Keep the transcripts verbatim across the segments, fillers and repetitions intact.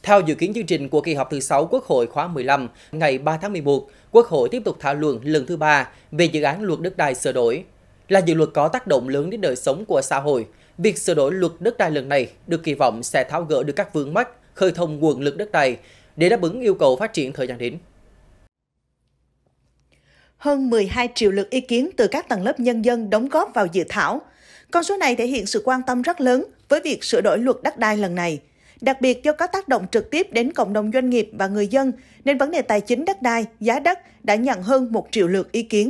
Theo dự kiến chương trình của kỳ họp thứ sáu Quốc hội khóa mười lăm, ngày ba tháng mười một, Quốc hội tiếp tục thảo luận lần thứ ba về dự án luật đất đai sửa đổi. Là dự luật có tác động lớn đến đời sống của xã hội, việc sửa đổi luật đất đai lần này được kỳ vọng sẽ tháo gỡ được các vướng mắc, khơi thông nguồn lực đất đai để đáp ứng yêu cầu phát triển thời gian đến. Hơn mười hai triệu lượt ý kiến từ các tầng lớp nhân dân đóng góp vào dự thảo. Con số này thể hiện sự quan tâm rất lớn với việc sửa đổi luật đất đai lần này. Đặc biệt do có tác động trực tiếp đến cộng đồng doanh nghiệp và người dân, nên vấn đề tài chính đất đai, giá đất đã nhận hơn một triệu lượt ý kiến.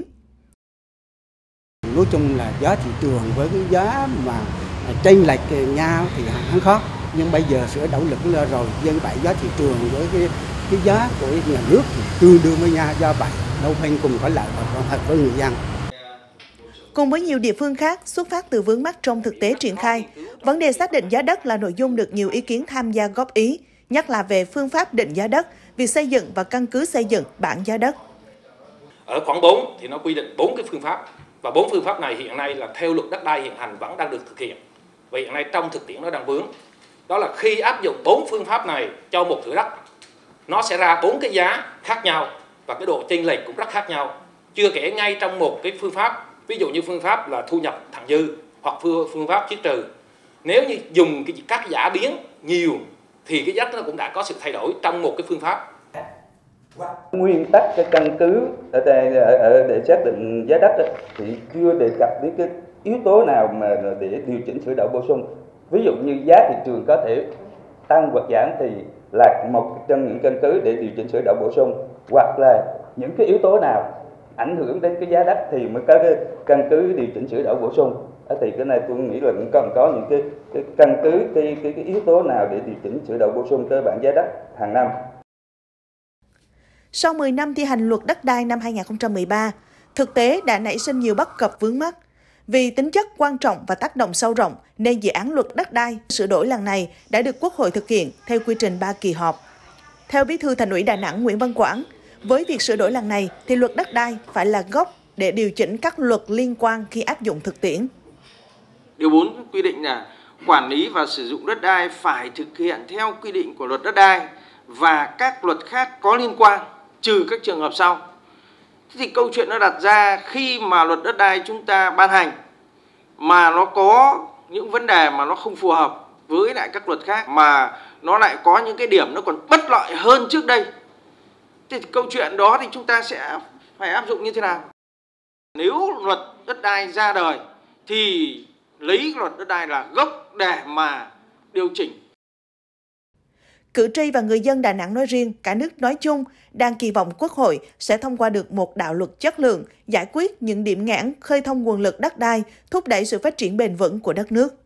Nói chung là giá thị trường với cái giá mà chênh lệch nhau thì hắn khó. Nhưng bây giờ sửa đổi luật lên rồi, dân vậy giá thị trường với cái, cái giá của nhà nước thì tương đương với nhau, do vậy đâu bên cùng có lợi và thật với người dân. Cùng với nhiều địa phương khác, xuất phát từ vướng mắc trong thực tế triển khai, vấn đề xác định giá đất là nội dung được nhiều ý kiến tham gia góp ý, nhất là về phương pháp định giá đất, việc xây dựng và căn cứ xây dựng bảng giá đất. Ở khoản bốn thì nó quy định bốn cái phương pháp, và bốn phương pháp này hiện nay là theo luật đất đai hiện hành vẫn đang được thực hiện. Và hiện nay trong thực tiễn nó đang vướng. Đó là khi áp dụng bốn phương pháp này cho một thửa đất, nó sẽ ra bốn cái giá khác nhau và cái độ chênh lệch cũng rất khác nhau. Chưa kể ngay trong một cái phương pháp, ví dụ như phương pháp là thu nhập thặng dư hoặc phương pháp chiết trừ, nếu như dùng cái các giả biến nhiều thì cái giá nó cũng đã có sự thay đổi trong một cái phương pháp. Nguyên tắc cái căn cứ ở đây ở để xác định giá đất thì chưa đề cập đến cái yếu tố nào mà để điều chỉnh sửa đổi bổ sung. Ví dụ như giá thị trường có thể tăng hoặc giảm thì là một trong những căn cứ để điều chỉnh sửa đổi bổ sung, hoặc là những cái yếu tố nào ảnh hưởng đến cái giá đất thì mới có cái căn cứ điều chỉnh sửa đổi bổ sung. Thì cái này tôi nghĩ là cũng cần có những cái, cái căn cứ cái, cái cái yếu tố nào để điều chỉnh sửa đổi bổ sung cơ bản giá đất hàng năm. Sau mười năm thi hành luật đất đai năm hai nghìn không trăm mười ba, thực tế đã nảy sinh nhiều bất cập vướng mắc. Vì tính chất quan trọng và tác động sâu rộng nên dự án luật đất đai sửa đổi lần này đã được Quốc hội thực hiện theo quy trình ba kỳ họp. Theo Bí thư Thành ủy Đà Nẵng Nguyễn Văn Quảng, với việc sửa đổi lần này thì luật đất đai phải là gốc để điều chỉnh các luật liên quan khi áp dụng thực tiễn. Điều bốn quy định là quản lý và sử dụng đất đai phải thực hiện theo quy định của luật đất đai và các luật khác có liên quan, trừ các trường hợp sau. Thế thì câu chuyện nó đặt ra khi mà luật đất đai chúng ta ban hành mà nó có những vấn đề mà nó không phù hợp với lại các luật khác, mà nó lại có những cái điểm nó còn bất lợi hơn trước đây. Thế thì câu chuyện đó thì chúng ta sẽ phải áp dụng như thế nào? Nếu luật đất đai ra đời thì lấy luật đất đai là gốc để mà điều chỉnh. Cử tri và người dân Đà Nẵng nói riêng, cả nước nói chung đang kỳ vọng Quốc hội sẽ thông qua được một đạo luật chất lượng, giải quyết những điểm nghẽn, khơi thông nguồn lực đất đai, thúc đẩy sự phát triển bền vững của đất nước.